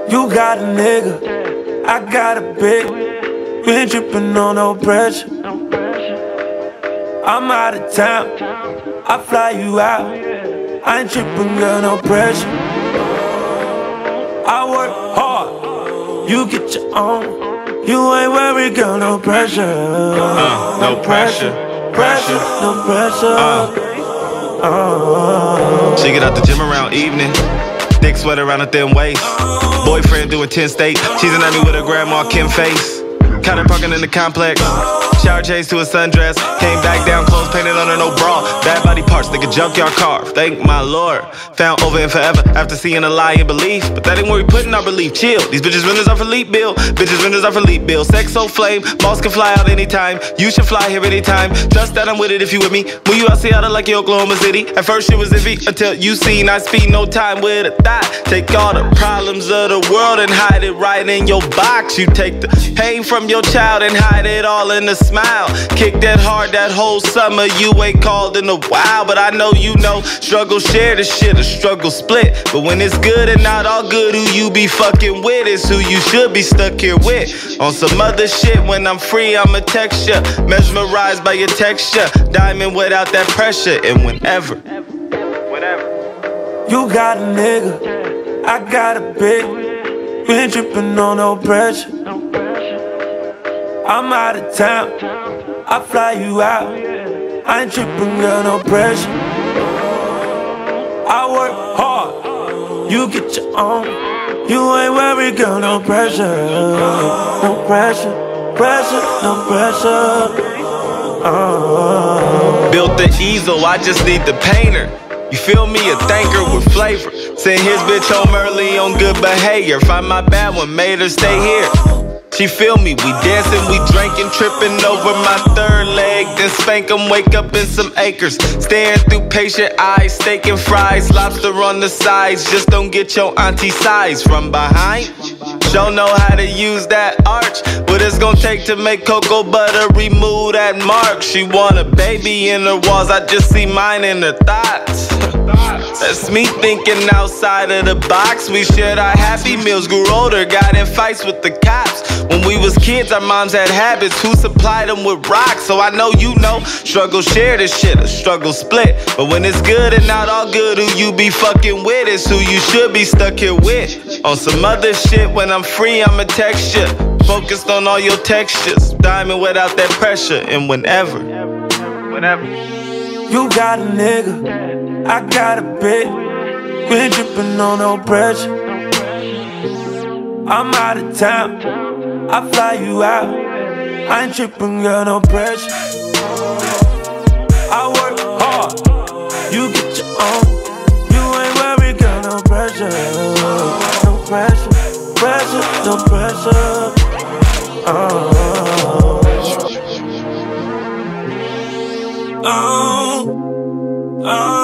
You got a nigga, I got a bitch. We ain't trippin' on no pressure. I'm out of town, I fly you out. I ain't trippin', girl, no pressure. I work hard, you get your own. You ain't worried, girl, no pressure. No pressure. Pressure, no pressure. She get out the gym around evening, thick sweater around a thin waist. Boyfriend doing 10 state, cheesing at me with her grandma Kim face. Caught her parking in the complex, shower changed to a sundress. Came back down, clothes painted on her, no bra. Bad body parts, nigga junkyard car. Thank my Lord. Found over and forever after seeing a lie in belief. But that ain't where we putting our belief. Chill, these bitches renters are for leap bill. Bitches renters are for leap bill. Sex so flame, boss can fly out anytime. You should fly here anytime. Trust that I'm with it if you with me. When you out Seattle like you Oklahoma City. At first shit was iffy until you seen I speed no time with a thought. Take all the problems of the world and hide it right in your box. You take the pain from your child and hide it all in a smile. Kick that hard that whole summer, you ain't called in a while. But I know you know, struggle share the shit, a struggle split. But when it's good and not all good, who you be fucking with is who you should be stuck here with. On some other shit, when I'm free, I'ma text ya, mesmerized by your texture, diamond without that pressure. And whenever you got a nigga, I got a bitch. We ain't trippin' on no pressure. I'm out of town, I fly you out. I ain't trippin', girl, no pressure. I work hard, you get your own. You ain't worried, girl, no pressure. No pressure, pressure, no pressure. built the easel, I just need the painter. You feel me? A thanker with flavor. Send his bitch home early on good behavior. Find my bad one, made her stay here. She feel me, we dancing, we drinking, tripping over my third leg. Then spank 'em, wake up in some acres. Staring through patient eyes, steak and fries, lobster on the sides. Just don't get your auntie size from behind. Don't know how to use that arch. What it's gonna take to make cocoa butter remove that mark. She want a baby in her walls, I just see mine in her thoughts. That's me thinking outside of the box. We shared our happy meals, grew older, got in fights with the cops. When we was kids, our moms had habits. Who supplied them with rocks? So I know you know, struggle share this shit, a struggle split. But when it's good and not all good, who you be fucking with is who you should be stuck here with. On some other shit, when I'm free, I'ma text you. Focused on all your textures, diamond without that pressure. And whenever you got a nigga, I got a bitch. We ain't trippin' on no pressure. I'm out of town, I fly you out. I ain't trippin', girl, no pressure. I work hard, you get your own. You ain't worried, girl, no pressure. No pressure, pressure, no pressure. Oh.